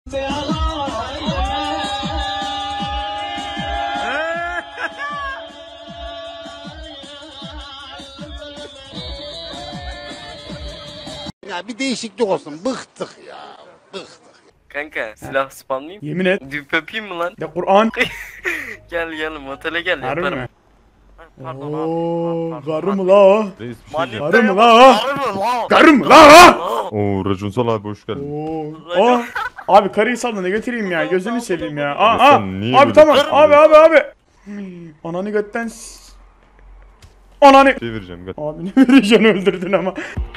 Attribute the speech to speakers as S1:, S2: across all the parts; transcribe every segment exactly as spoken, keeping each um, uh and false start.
S1: Ya bir değişiklik olsun. Bıktık ya. Bıktık.
S2: Kanka silah spamlayayım.
S3: Yemin et.
S2: Düp öpeyim mi lan?
S3: Ya Kur'an.
S2: Gel gel motele gel
S3: Harbi
S2: yaparım.
S3: mi?
S2: Pardon
S3: Ooo
S2: abi.
S3: karı mı la o?
S4: Reis bir şey
S2: Manita
S4: diyeceğim.
S3: Karı mı
S2: yap-
S3: la o?
S2: Karı mı la?
S3: Karı mı la o?
S4: Oo Racunsal abi hoş geldin.
S3: Oo. Aa, abi karıyı sal da ne götüreyim ya, gözünü seveyim ya. Aa,
S4: Ya
S3: aa.
S4: sen niye
S3: Abi
S4: böyle
S3: tamam,
S4: şey
S3: abi abi abi. Hmm, Ananı götten s- Ananı.
S4: Bir şey vereceğim gel.
S3: Abi ne vereceksin, öldürdün ama.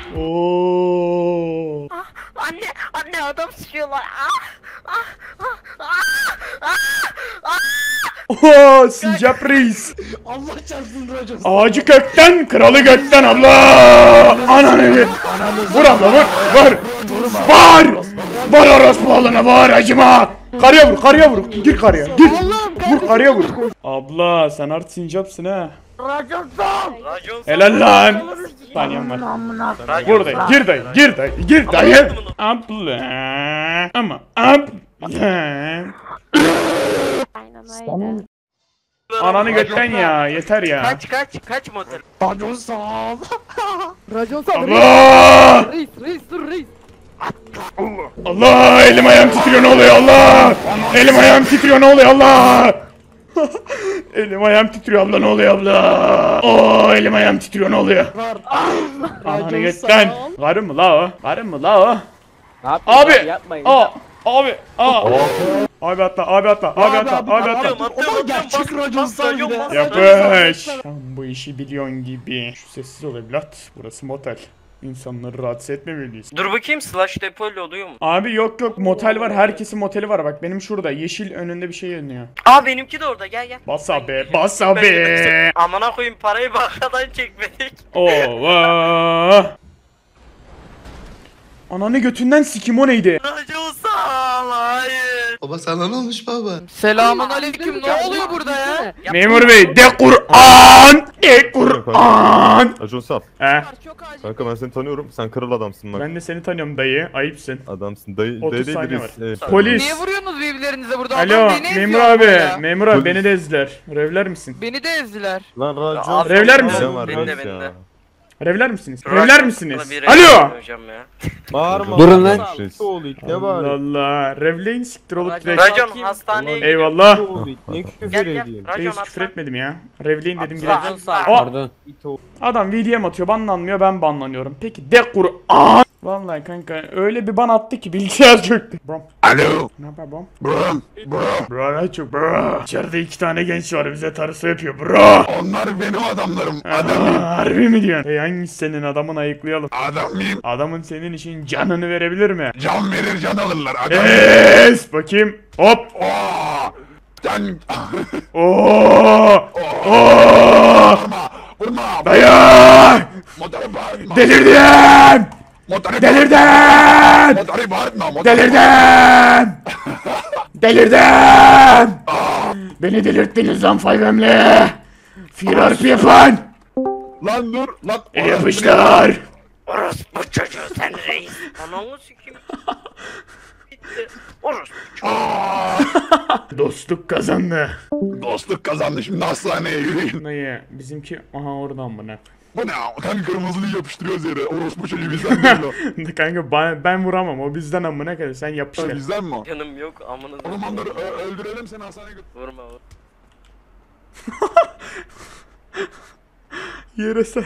S3: Oo.
S2: Anne anne adam sıkıyorlar. Ah ah ah ah ah.
S3: Oo, Sincap Reis.
S1: Allah çarpsın Racon.
S3: Ağacı kökten, kralı gökten abla. Ananı git. Vur abla vur, vur. Var. Var orospu oğluna, var acıma. Karıya vur, karıya vur. Gir karıya, gir. Vur karıya vur. Abla sen art sincapsın ha.
S2: Racon
S3: Helal lan. Saniyem var. Vur dayı, gir dayı, gir dayı, gir dayı. Abla. Ama abla.
S5: Aynen öyle.
S3: Ananı gökten ya, yeter ya.
S2: Kaç kaç kaç motel.
S1: Racon sağ ol.
S5: Racon sal.
S3: Allah!
S5: Reis reis dur reis.
S3: Allah! Elim ayağım titriyor, ne oluyor Allah! Elim ayağım titriyor, ne oluyor Allah! Elim ayağım titriyor abla, ne oluyor abla? Oo, elim ayağım titriyor, ne oluyor? Ananı gökten. Karı mı la o? Karı mı la o? Abi! Aa! Abi! Aa! Abi atla, abi atla, abi atla, abi atla.
S2: Atıyorum atıyorum
S1: gerçek Racon sağ bir de.
S3: Yapış! Sen bu işi biliyorsun gibi. Şu sessiz ol evlat. Burası motel. İnsanları rahatsız etmemeliyiz.
S2: Dur bakayım slash depoyla oluyor mu?
S3: Abi yok yok, motel var, herkesin moteli var, bak benim şurada yeşil önünde bir şey yanıyor.
S2: Aa benimki de orada gel gel.
S3: Bas abi,
S2: Ben-
S3: bas
S2: ben-
S3: abi.
S2: ben- Amına koyayım parayı bankadan çekmedik.
S3: Oo. Ananı götünden sikim, o neydi?
S2: Racon sağ hayır.
S1: Baba sana ne olmuş baba?
S5: Selamun aleyküm, ne oluyor burada ya?
S3: Memur bey, de Kur'an! De Kur'an!
S4: Racunsal.
S3: He,
S5: Çok acil.
S4: Kanka ben seni tanıyorum. Sen kral adamsın bak.
S3: ben de seni tanıyorum dayı, ayıpsın.
S4: Adamsın. Dayı,
S3: otuz
S4: dayı değil
S3: saniye
S4: reis. Ee,
S3: Polis.
S5: Niye vuruyorsunuz birbirlerinize burada?
S3: Alo,
S5: Adam beni
S3: memur
S5: eziyor
S3: abi,
S5: burada.
S3: memur abi
S4: Polis.
S3: beni de ezdiler. Revler misin?
S5: Beni de ezdiler.
S4: Lan Racun.
S2: Abi,
S3: Revler misin?
S4: Ne var
S2: Beni de
S4: reis
S2: beni de.
S4: ya?
S3: Revler misiniz?
S2: Racon
S3: Revler
S2: sana
S3: misiniz?
S2: bir
S3: Alo!
S2: revler hocam ya.
S4: Bağırma.
S6: Durun lan.
S4: Reis.
S6: Ne
S3: Allah
S6: var?
S3: Allah, revleyin siktir olup direkt.
S2: Racon hastaneye gidiyor.
S3: Eyvallah.
S6: Ne küfür
S2: Gel gel.
S6: ediyorsun?
S2: Racon
S3: Reis küfür
S2: atla.
S3: etmedim ya. Revleyin dedim
S2: Atla.
S3: direkt.
S2: Atla.
S3: O
S6: Pardon.
S3: adam V D M atıyor, banlanmıyor, ben banlanıyorum. Peki de Kur'an. Vallahi kanka öyle bir ban attı ki bilgisayar çöktü. Brom.
S1: Alo.
S3: Ne yapar brom?
S1: Bro. Bro.
S3: Bro ne çok bro. İçeride iki tane genç var, bize tarısı yapıyor bro.
S1: Onlar benim adamlarım.
S3: Aa, harbi mi diyorsun? Hey, hangisi senin, adamın ayıklayalım.
S1: Adam mıyım?
S3: Adamın senin için canını verebilir mi?
S1: Can verir can alırlar. Adam.
S3: Es bakayım. Hop.
S1: Oo. Sen.
S3: Oo. Oo.
S1: Vurma. Vurma.
S3: Dayan.
S1: Motoru bağırma.
S3: Delirdim.
S1: Motoru
S3: Delirdim.
S1: Motoru bağırma. Motoru
S3: Delirdim! Delirdim! Beni delirttiniz lan Five'mle! Firar yapın!
S1: Lan dur. Lan.
S3: Yapışlar!
S2: Orospu çocuğu sen reis. Ananı sikeyim. Bitti. Orospu çocuğu.
S3: Dostluk kazandı.
S1: Dostluk kazandı. Şimdi hastaneye yürüyün.
S3: Dayı bizimki aha oradan mı ne?
S1: Bu ne? Kan kırmızılıyı yapıştırıyoruz yere. Orospu çocuğu bizden değil o.
S3: Kanka ben, ben vuramam, o bizden amına kadar, sen yapıştır.
S1: Bizden mi o?
S2: Canım yok amına.
S1: Oğlum onları ö- öldürelim seni hastaneye götür.
S2: Vurma vur.
S3: Yere ser.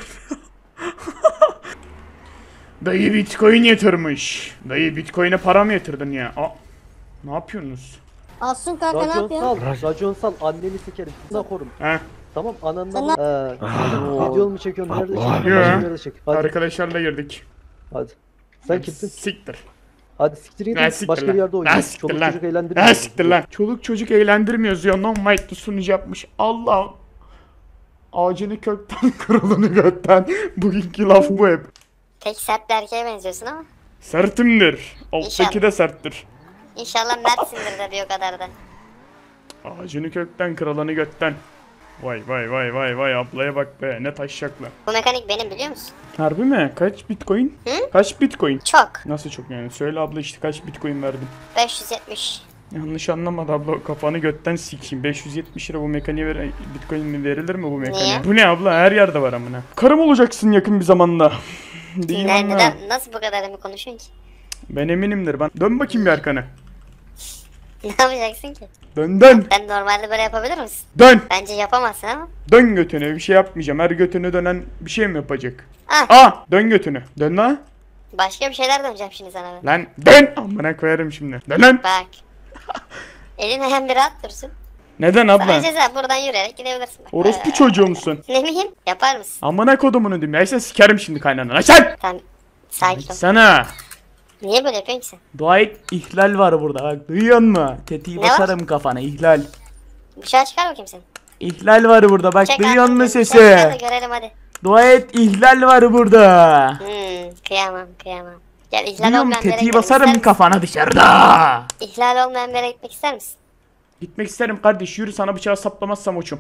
S3: Dayı bitcoin yatırmış. Dayı bitcoin'e para mı yatırdın ya? Aa, ne yapıyorsunuz?
S7: Assun kanka ne
S6: Racon
S7: yapıyorsun?
S6: sal. Racon sal. Anneni sikerim. Kıza korum.
S3: He?
S6: Tamam
S7: Sen
S6: anandan.
S7: ne-
S6: Eee. Video mu çekiyorsun? Nerede çekiyorsun?
S3: Yo.
S6: Başka bir yerde çek. Hadi.
S3: Arkadaşlarla girdik.
S6: Hadi. Sen kimsin?
S3: Siktir.
S6: Hadi siktir git.
S3: Ne siktir
S6: Başka
S3: lan?
S6: bir yerde
S3: Ne
S6: oynuyor.
S3: siktir
S6: Çoluk
S3: lan?
S6: çocuk eğlendirmiyor.
S3: Ne siktir lan? Çoluk çocuk eğlendirmiyoruz ya. Non might'lı sunucu yapmış. Allah. Ağacını kökten, kralını gökten. Bugünkü laf bu hep.
S7: Tek sert bir erkeğe benziyorsun ama.
S3: Sertimdir. Alttaki
S7: İnşallah.
S3: de serttir.
S7: İnşallah mertsindir de bir o kadar da.
S3: Ağacını kökten, kralını gökten. Vay vay vay vay vay ablaya bak be ne taşacakla.
S7: Bu mekanik benim biliyor musun?
S3: Harbi mi? Kaç bitcoin?
S7: Hı?
S3: Kaç bitcoin?
S7: Çok.
S3: Nasıl çok yani? Söyle abla işte kaç bitcoin verdin?
S7: beş yüz yetmiş.
S3: Yanlış anlamadı abla kafanı götten sikeyim. beş yüz yetmiş lira bu mekaniğe ver bitcoin mi verilir mi bu mekaniğe?
S7: Niye?
S3: Bu ne abla her yerde var amına. Karım olacaksın yakın bir zamanda. Değil
S7: Ne,
S3: mi?
S7: neden, nasıl bu kadar emin konuşuyorsun ki?
S3: Ben eminimdir ben. Dön bakayım bir arkana.
S7: Ne yapacaksın ki?
S3: Dön dön.
S7: Sen normalde böyle yapabilir misin?
S3: Dön.
S7: Bence yapamazsın ama.
S3: Dön götüne bir şey yapmayacağım. Her götüne dönen bir şey mi yapacak?
S7: Ah,
S3: Aa dön götünü. Dön lan.
S7: başka bir şeyler döneceğim şimdi sana ben.
S3: Lan dön. Amına koyarım şimdi. Dön lan.
S7: Bak. Elin ayağın bir rahat dursun.
S3: Neden abla?
S7: Sana ceza buradan yürüyerek gidebilirsin. Bak.
S3: Orospu
S7: Ee,
S3: çocuğu musun?
S7: Ne bileyim yapar mısın?
S3: Amına kodumunu diyeyim. Neyse sikerim şimdi kaynanana. Açan.
S7: Tamam. Sakin ol.
S3: Sana.
S7: Niye böyle yapıyorsun ki sen?
S3: Dua et ihlal var burada bak duyuyor musun? Tetiği
S7: Ne
S3: basarım kafana ihlal.
S7: Bıçağı çıkar bakayım sen.
S3: İhlal var burada bak
S7: Çek
S3: duyuyor
S7: ağzını,
S3: musun
S7: çek
S3: sesi?
S7: ağzını görelim hadi.
S3: Dua et ihlal var burada.
S7: Hmm, kıyamam kıyamam. Gel ihlal
S3: Duyuyor musun?
S7: olmayan bir yere
S3: Tetiği
S7: gidelim, ister
S3: basarım
S7: misin?
S3: kafana dışarıda.
S7: İhlal olmayan bir yere gitmek ister misin?
S3: Gitmek isterim kardeş yürü sana bıçağı saplamazsam uçum.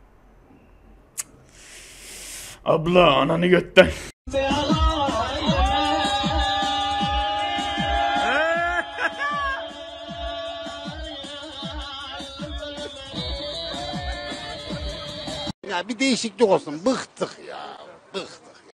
S3: Abla ananı götten.
S8: Ya bir değişiklik olsun. Bıktık ya. Bıktık.